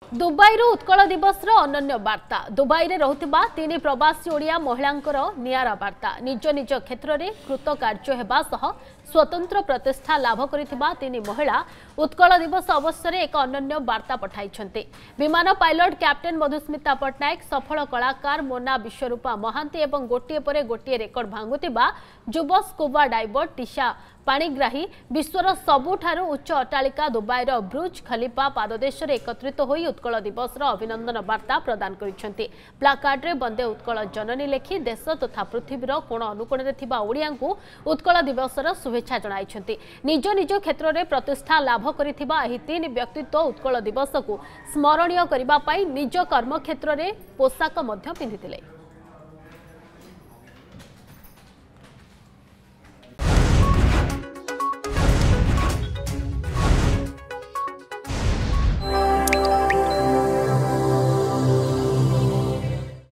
Dubai Utkal दिवस अनन्य वार्ता दुबई रे रहुथिबा तीन प्रवासी ओडिया महिलांकर नियारा वार्ता निज निज क्षेत्र में कृतकार्य हेबा सह स्वतंत्र प्रतिष्ठा लाभ करिथिबा तीन महिला उत्कल दिवस अवसर में एक अनन्य वार्ता पठाइछन्ते। विमान पायलट कैप्टेन मधुस्मिता पट्टनायक, सफल कलाकार मोना विश्वरूपा महांती एवं गोटिए परे गोटिए रेकर्ड भांगुथिबा युव स्कूबा डाइवर टिशा पाणिग्राही विश्वर सबुठारु उच्च अट्टालिका दुबईर ब्रुज खलीफा पाददेश एकत्रित होई उत्कल दिवस अभिनंदन वार्ता प्रदान करिसेंति। प्लाकार्ड रे वंदे उत्कल जननी लेखि देश तथा पृथ्वीर कोण अनुकोण रे थिबा ओडियांकु उत्कल दिवसर शुभेच्छा जणाइछन्ति। निज निज क्षेत्र में प्रतिष्ठा लाभ करिथिबा एही तीन व्यक्तित्व उत्कल दिवस को स्मरणीय करिबा पई निज कर्म क्षेत्र में पोशाक मध्य पिंधिथिले।